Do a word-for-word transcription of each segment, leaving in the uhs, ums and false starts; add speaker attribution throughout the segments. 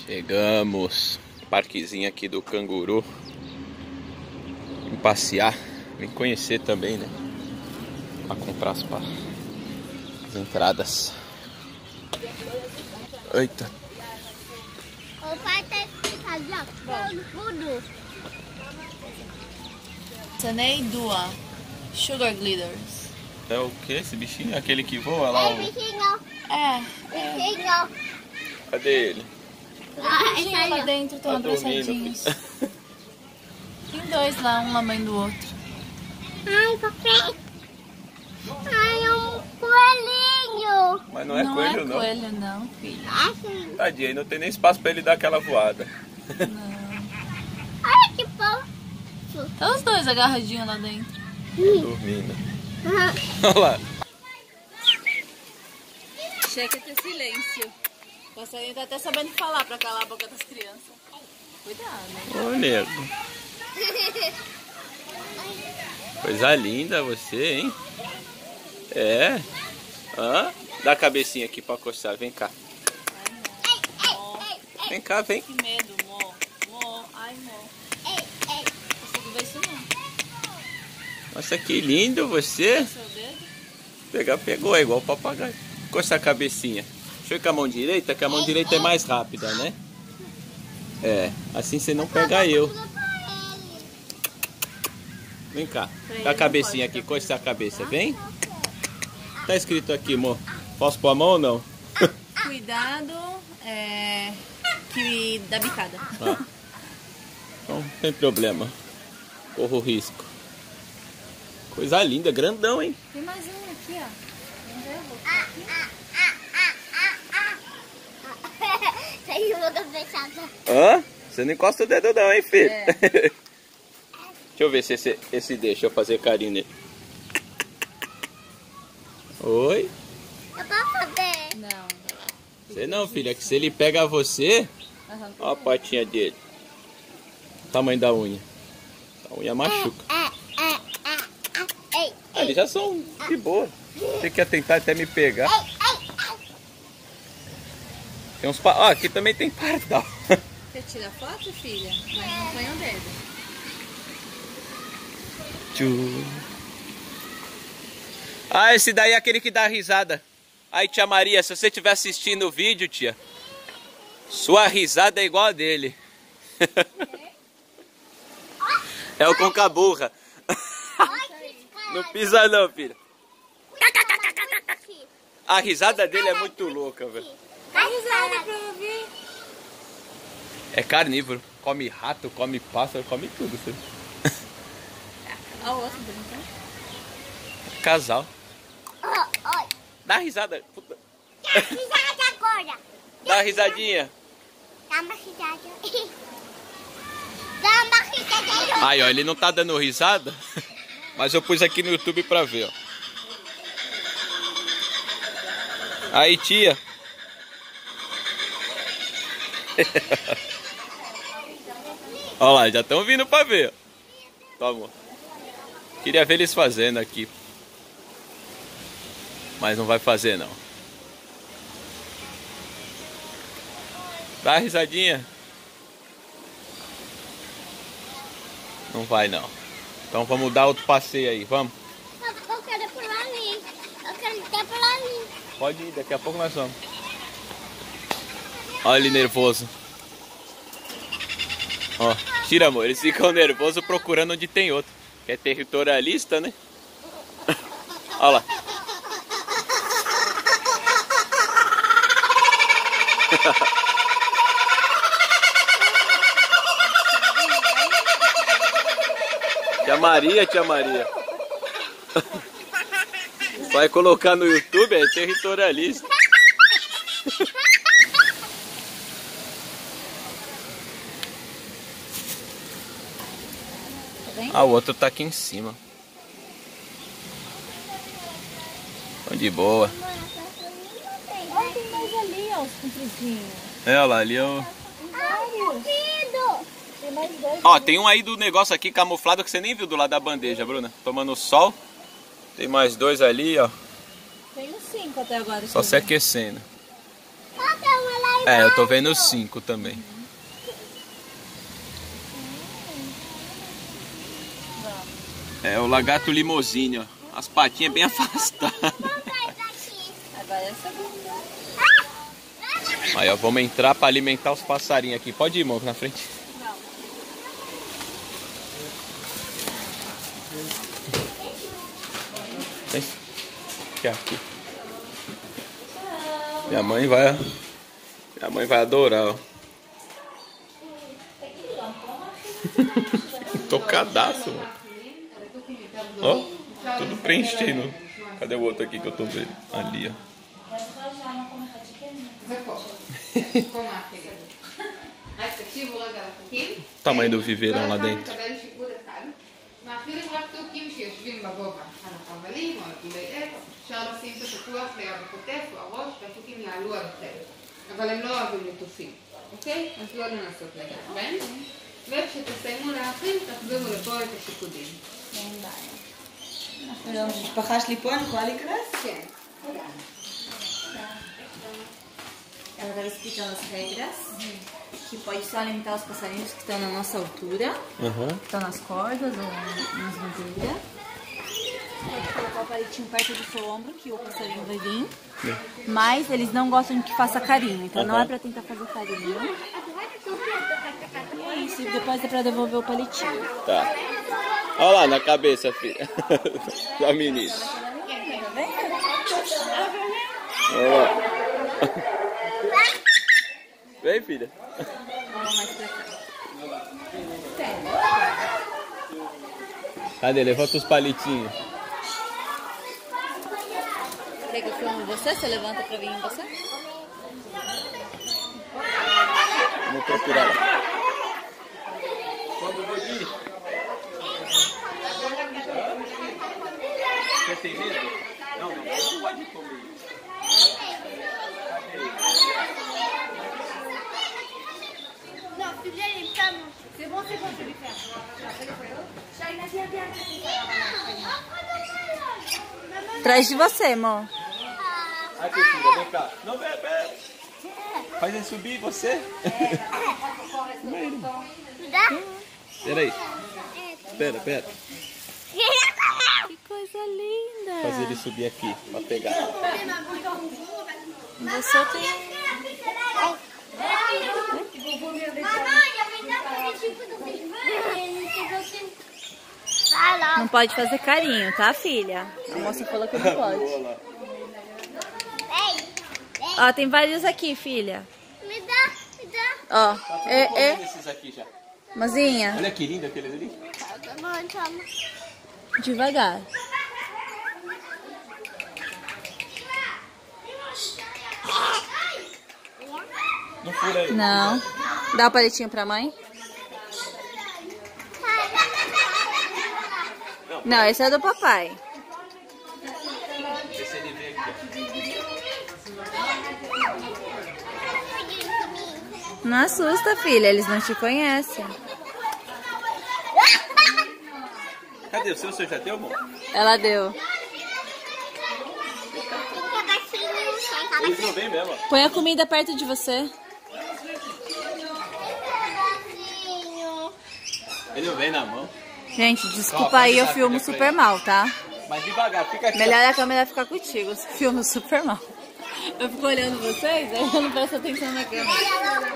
Speaker 1: Chegamos. Parquezinho aqui do Canguru. Vim passear. Vim conhecer também, né? Pra comprar as, pa... as entradas. Eita.
Speaker 2: O pai tá explicando tudo.
Speaker 3: Sanei Dua. Sugar Glitters.
Speaker 1: É o que esse bichinho? Aquele que voa lá?
Speaker 2: É,
Speaker 1: O...
Speaker 2: bichinho.
Speaker 3: É.
Speaker 2: Bichinho.
Speaker 1: Cadê ele?
Speaker 2: Ah,
Speaker 3: Bichinho
Speaker 2: essa
Speaker 3: lá
Speaker 2: aí,
Speaker 3: dentro, estão
Speaker 1: Tá
Speaker 3: abraçadinhos. Tem dois lá, um na mãe do outro.
Speaker 2: Ai, papai. Ai, é um coelhinho.
Speaker 1: Mas não é
Speaker 3: não
Speaker 1: coelho,
Speaker 3: é
Speaker 1: não.
Speaker 3: coelho, não, filho.
Speaker 2: Assim.
Speaker 1: Tadinho, aí não tem nem espaço pra ele dar aquela voada.
Speaker 3: Não.
Speaker 2: Olha que fofo.
Speaker 3: Tá os dois agarradinhos lá dentro.
Speaker 1: Dormindo. Olha lá.
Speaker 3: Chega ter silêncio. O passarinho tá até sabendo falar pra calar a boca das crianças. Cuidado, né?
Speaker 1: Ô, nego. Coisa linda você, hein? É. Hã? Dá a cabecinha aqui pra coçar. Vem cá. Vem cá, vem.
Speaker 3: Que medo, Mo. Mo. Ai, Mo. Não consigo ver isso não.
Speaker 1: Nossa, que lindo você.
Speaker 3: Seu dedo?
Speaker 1: Pegar, pegou, é igual o papagaio. Coça a cabecinha. Deixa eu ir com a mão direita, que a mão direita é mais rápida, né? É, assim você não pega eu. Vem cá. Dá a cabecinha aqui, coça a cabeça, vem. Tá escrito aqui, amor. Posso pôr a mão ou não?
Speaker 3: Cuidado, é... que dá bicada.
Speaker 1: Ah. Então, não tem problema. Corro o risco. Coisa linda, grandão, hein?
Speaker 3: Tem mais um aqui, ó.
Speaker 2: Tem boca fechada.
Speaker 1: Hã? Você não encosta o dedo não, hein, filho?
Speaker 3: É.
Speaker 1: Deixa eu ver se esse, esse deixa eu fazer carinho nele. Oi?
Speaker 2: Eu posso fazer?
Speaker 3: Não.
Speaker 1: Você não, filha, é que se ele pega você...
Speaker 3: Arranca.
Speaker 1: Olha a patinha dele. Tamanho da unha. A unha machuca.
Speaker 2: É, é, é, é. Ei,
Speaker 1: Ah, eles já são de boa. Você quer tentar até me pegar. Tem uns pa... Ah, aqui também tem pardal.
Speaker 3: Você tira foto, filha? Mas não põe o dedo.
Speaker 1: Tchu. Ah, esse daí é aquele que dá risada. Aí, tia Maria, se você estiver assistindo o vídeo, tia, sua risada é igual a dele. É o concaburra. Não pisa não, filha. A risada dele é muito louca, velho.
Speaker 2: Dá risada pra eu ver.
Speaker 1: É carnívoro. Come rato, come pássaro, come tudo, filho.
Speaker 3: Olha o outro brincando.
Speaker 1: Casal.
Speaker 2: Ó, ó.
Speaker 1: Dá risada. Puta.
Speaker 2: Dá risada agora.
Speaker 1: Dá uma risadinha.
Speaker 2: Dá uma risada. Dá uma risada.
Speaker 1: Aí, ó, ele não tá dando risada, mas eu pus aqui no YouTube pra ver, ó. Aí, tia. Olha lá, já estão vindo pra ver. Toma. Queria ver eles fazendo aqui. Mas não vai fazer, não. Dá uma risadinha. Não vai, não. Então vamos dar outro passeio aí, vamos?
Speaker 2: Eu quero ir por ali. Eu quero ir até por ali.
Speaker 1: Pode ir, daqui a pouco nós vamos. Olha ele nervoso. Ó, tira, amor. Eles ficam nervosos procurando onde tem outro. Que é territorialista, né? Olha lá. Tia Maria, tia Maria. Vai colocar no YouTube, é territorialista. Ah, o outro tá aqui em cima. Tô de boa.
Speaker 3: Olha, tem mais ali, ó, os compridinhos.
Speaker 1: É, olha lá, ali é o...
Speaker 3: Tem mais dois.
Speaker 1: Ó, tem um aí do negócio aqui camuflado que você nem viu do lado da bandeja, Bruna. Tomando sol. Tem mais dois ali, ó.
Speaker 3: Tem uns cinco até agora.
Speaker 1: Só se aquecendo.
Speaker 2: Só tem uma lá
Speaker 1: É, eu tô vendo cinco também. É o lagarto limousine, ó. As patinhas bem afastadas.
Speaker 3: Agora essa bunda.
Speaker 1: Aí, ó, vamos entrar pra alimentar os passarinhos aqui. Pode ir, irmão, na frente.
Speaker 3: Não.
Speaker 1: Vem. Aqui, aqui. Minha mãe vai... Minha mãe vai adorar, ó. Tocadaço, mano. Ó, tudo preenchendo. Cadê o outro aqui que eu tô vendo? Ali, ó. O tamanho do viveirão lá dentro.
Speaker 4: אבל הם לא אוהבים ליטופים, אוקיי? אז לא לנסות לגעת, וכשתסיימו להכין, תחזירו לפה את השיקודים.
Speaker 3: Não dá. המשפחה שלי פה, אני יכולה להיכנס?
Speaker 4: כן.
Speaker 3: Ela estava explicando as regras, que pode só alimentar os passarinhos que estão na nossa altura,
Speaker 1: Uhum.
Speaker 3: que estão nas cordas ou nas madeiras. Pode colocar o palitinho perto do seu ombro, que o passarinho vai vir. Mas eles não gostam de que faça carinho, então uhum. não é pra tentar fazer carinho. E é isso, e depois é pra devolver o palitinho.
Speaker 1: Tá. Olha lá na cabeça, filha. Da menina. Olha lá. Vem, filha.
Speaker 3: Vamos mais pra cá.
Speaker 1: Cadê? Levanta os palitinhos.
Speaker 3: Quer que eu filme você? Você levanta pra vir em você?
Speaker 1: Vamos procurar lá. Quando eu vou ir? Você tem medo? Não, não, não pode comer isso.
Speaker 2: Non, celui-là, il est pas bon. C'est bon, c'est bon, je vais lui faire.
Speaker 3: Atrás de você, amor.
Speaker 1: Aqui, filha, vem cá. Não, pera, pera. Faz ele subir, você.
Speaker 2: Dá?
Speaker 1: Pera aí. Pera, pera.
Speaker 3: Que coisa linda.
Speaker 1: Faz ele subir aqui, pra pegar.
Speaker 3: Você tem... Não pode fazer carinho, tá, filha? A moça falou que não pode. Ó, tem vários aqui, filha.
Speaker 2: Me dá, me dá.
Speaker 3: Ó, é, é.
Speaker 1: Esses aqui já.
Speaker 3: Mozinha,
Speaker 1: Olha que lindo aqueles ali.
Speaker 2: Tá bom, toma.
Speaker 3: devagar.
Speaker 1: Não fura aí.
Speaker 3: Não. Dá o palitinho pra mãe. Não, esse é do papai.
Speaker 1: Esse ele vê aqui.
Speaker 3: Não assusta, filha. Eles não te conhecem.
Speaker 1: Cadê o seu? O seu já deu, amor?
Speaker 3: Ela deu.
Speaker 1: Eles não vêm mesmo, ó.
Speaker 3: Põe a comida perto de você.
Speaker 1: Ele não vem na mão.
Speaker 3: Gente, desculpa aí, eu filmo super mal, tá?
Speaker 1: Mas devagar, fica aqui.
Speaker 3: Melhor a câmera ficar contigo, eu filmo super mal. Eu fico olhando vocês, aí eu não presto atenção na câmera.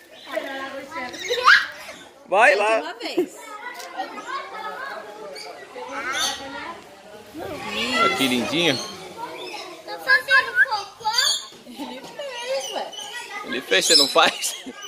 Speaker 1: Vai lá.
Speaker 3: Uma vez.
Speaker 1: Olha que lindinho.
Speaker 2: Tô fazendo cocô.
Speaker 3: Ele fez, ué.
Speaker 1: Ele fez, você não faz?